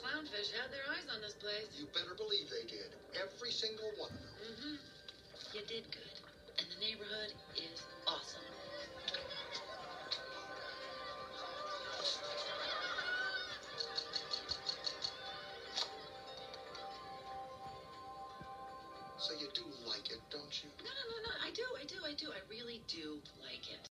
clownfish had their eyes on this place. You better believe they did. Every single one of them. Mm-hmm. You did good. And the neighborhood is awesome. So you do like it, don't you? No. I do. I really do like it.